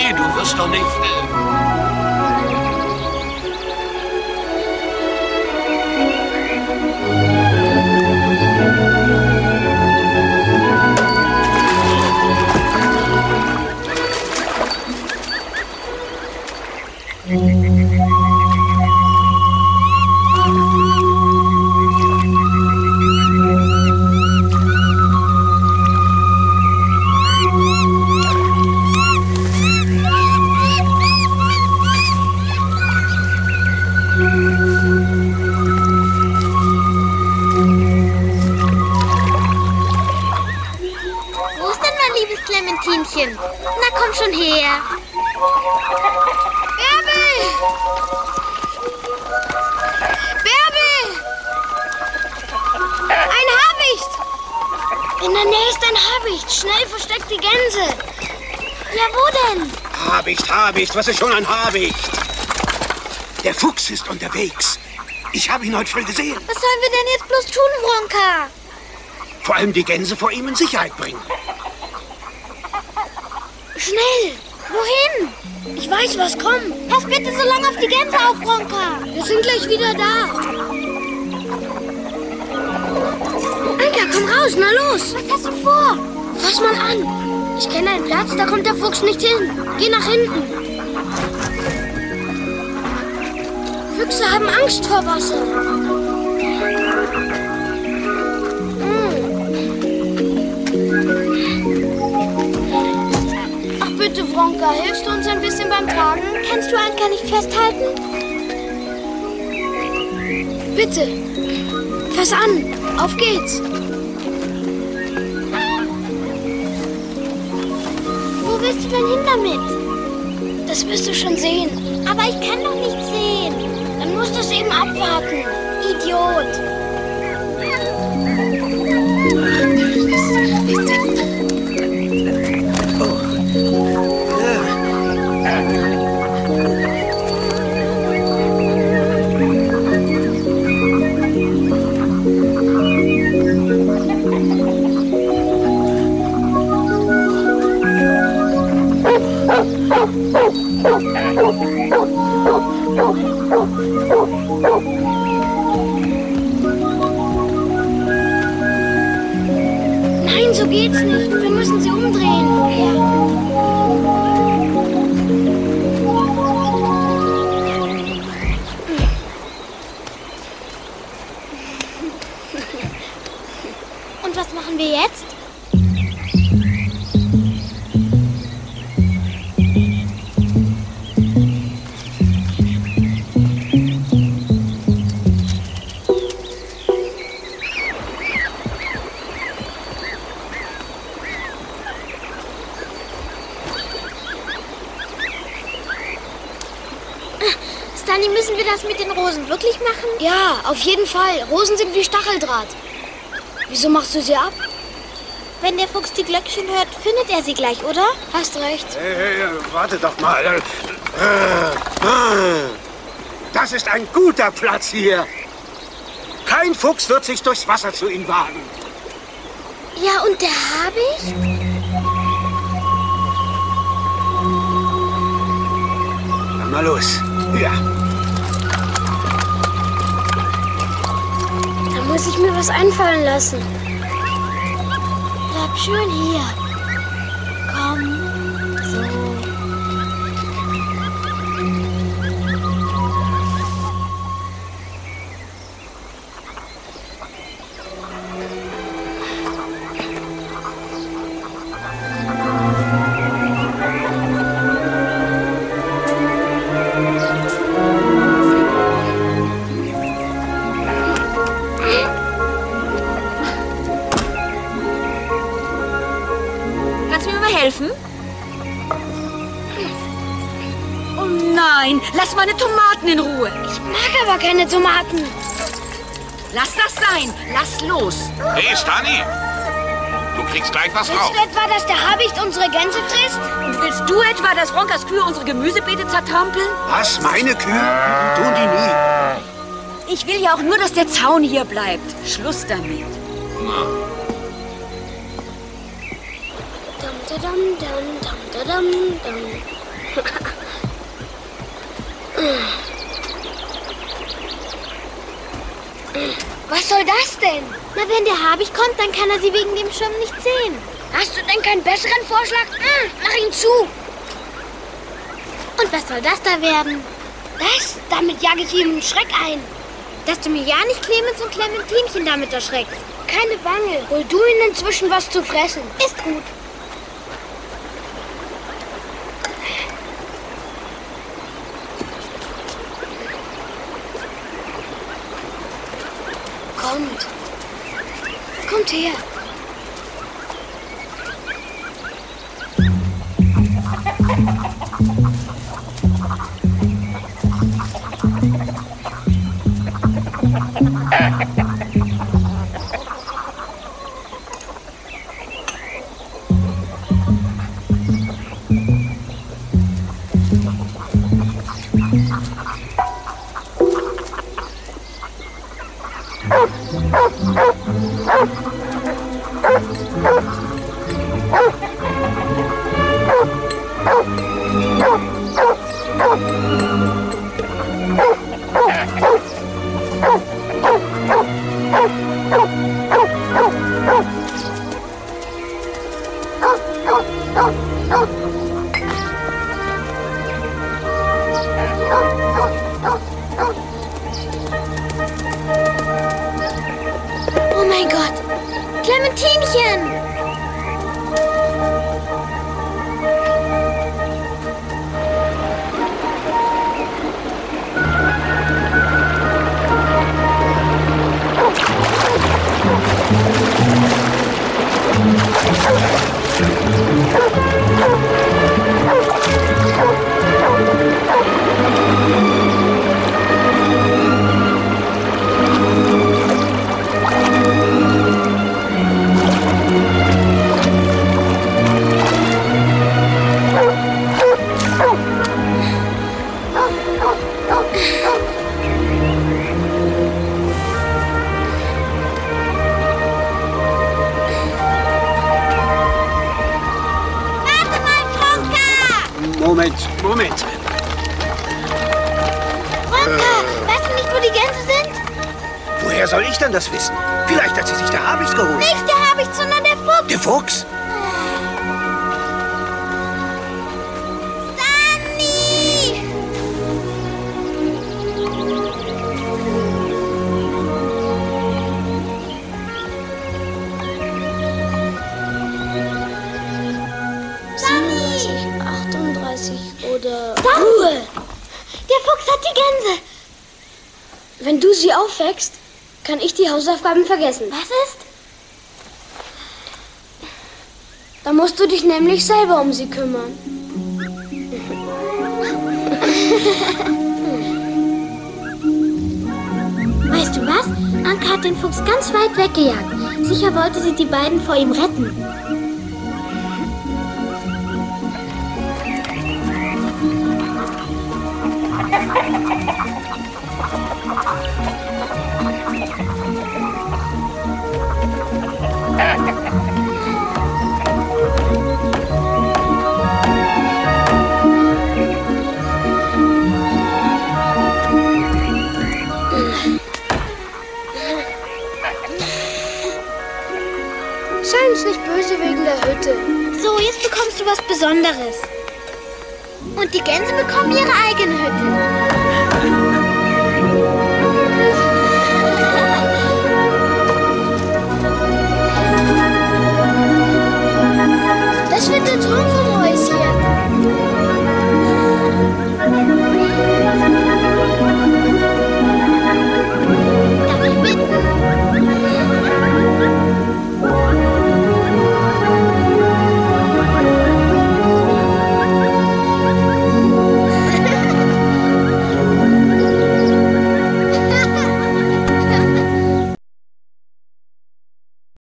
Nee, du wirst doch nicht... Clementinchen. Na, komm schon her. Bärbel! Bärbel! Ein Habicht! In der Nähe ist ein Habicht. Schnell versteckt die Gänse. Ja, wo denn? Habicht, was ist schon ein Habicht? Der Fuchs ist unterwegs. Ich habe ihn heute früh gesehen. Was sollen wir denn jetzt bloß tun, Wronka? Vor allem die Gänse vor ihm in Sicherheit bringen. Schnell! Wohin? Ich weiß, was kommt. Pass bitte so lange auf die Gänse auf, Wronka. Wir sind gleich wieder da. Anka, komm raus, na los. Was hast du vor? Fass mal an. Ich kenne einen Platz, da kommt der Fuchs nicht hin. Geh nach hinten. Füchse haben Angst vor Wasser. Bitte, Wronka, hilfst du uns ein bisschen beim Tragen? Kannst du Anka nicht festhalten? Bitte. Fass an. Auf geht's. Wo willst du denn hin damit? Das wirst du schon sehen. Aber ich kann doch nichts sehen. Dann musst du es eben abwarten. Idiot. Nein, so geht's nicht. Wir müssen sie umdrehen. Und was machen wir jetzt? Stani, müssen wir das mit den Rosen wirklich machen? Ja, auf jeden Fall. Rosen sind wie Stacheldraht. Wieso machst du sie ab? Wenn der Fuchs die Glöckchen hört, findet er sie gleich, oder? Hast recht. Hey, warte doch mal. Das ist ein guter Platz hier. Kein Fuchs wird sich durchs Wasser zu ihm wagen. Ja, und der Habicht? Dann mal los. Ja. Da muss ich mir was einfallen lassen. Bleib schön hier. Komm. So. Helfen? Oh nein, lass meine Tomaten in Ruhe. Ich mag aber keine Tomaten. Lass das sein, lass los. Hey, Stani, du kriegst gleich was drauf. Willst du etwa, dass der Habicht unsere Gänse frisst? Und willst du etwa, dass Wronkas Kühe unsere Gemüsebeete zertrampeln? Was, meine Kühe? Tun die nie. Ich will ja auch nur, dass der Zaun hier bleibt. Schluss damit. Na. Dum, da, dum, dum, dum, da, dum, dum. Was soll das denn? Na, wenn der Habicht kommt, dann kann er sie wegen dem Schirm nicht sehen. Hast du denn keinen besseren Vorschlag? Mach ihn zu. Und was soll das da werden? Das? Damit jage ich ihm einen Schreck ein. Dass du mir ja nicht Clemens und Clementinchen damit erschreckst. Keine Bange. Hol du ihnen inzwischen was zu fressen. Ist gut. Kommt her. Oh mein Gott! Clementinchen! Moment. Ronka, weißt du nicht, wo die Gänse sind? Woher soll ich denn das wissen? Vielleicht hat sie sich der Habicht geholt. Nicht der Habicht, sondern der Fuchs. Der Fuchs? Stanley! Stanley! 38 oder... Ruhe! Der Fuchs hat die Gänse. Wenn du sie aufwächst, kann ich die Hausaufgaben vergessen. Was ist? Dann musst du dich nämlich selber um sie kümmern. Weißt du was? Anka hat den Fuchs ganz weit weggejagt. Sicher wollte sie die beiden vor ihm retten. Sei uns nicht böse wegen der Hütte. So, jetzt bekommst du was Besonderes. Und die Gänse bekommen ihre eigene Hütte.